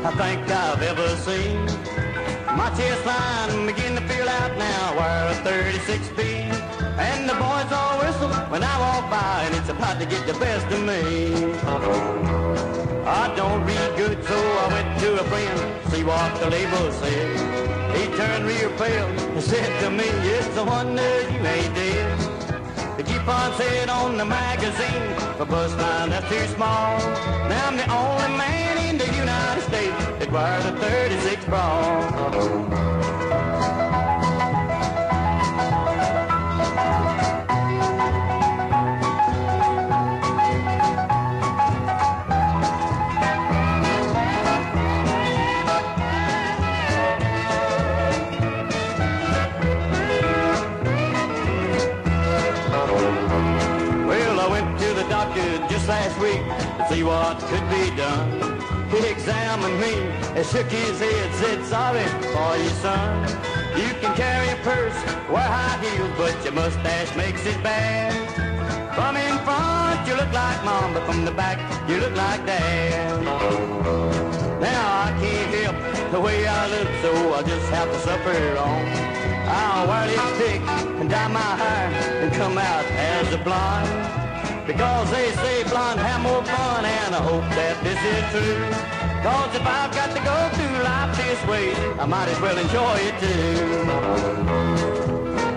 I think I've ever seen. My chest line begin to feel out now where a 36 feet. And the boys all whistle when I walk by, and it's about to get the best of me. I don't read good, so I went to a friend, see what the label said. He turned real pale and said to me, it's a wonder you ain't dead. They keep on saying on the magazine, the bus line that's too small. Now I'm the only man in the United States that wears a 36 bra. Just last week to see what could be done. He examined me and shook his head, said, sorry for you, son. You can carry a purse, wear high heels, but your mustache makes it bad. From in front you look like mom, but from the back you look like dad. Now I can't help the way I look, so I'll just have to suffer on. I'll wear lipstick and dye my hair and come out as a blonde. Because they say blonde have more fun, and I hope that this is true. Cause if I've got to go through life this way, I might as well enjoy it too.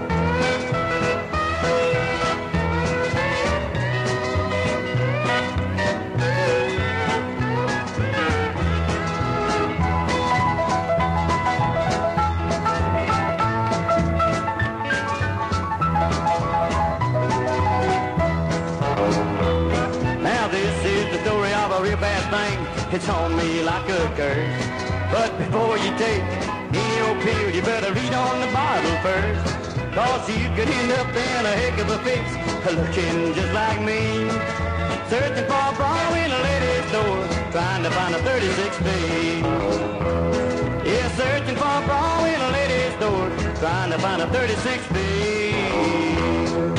Real bad thing, it's on me like a curse. But before you take any old pill, you better read on the Bible first. Cause you could end up in a heck of a fix, looking just like me. Searching for a bra in a lady's store, trying to find a 36 feet. Yeah, searching for a bra in a lady's store, trying to find a 36 feet.